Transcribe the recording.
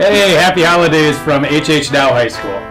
Hey, happy holidays from HH Dow High School.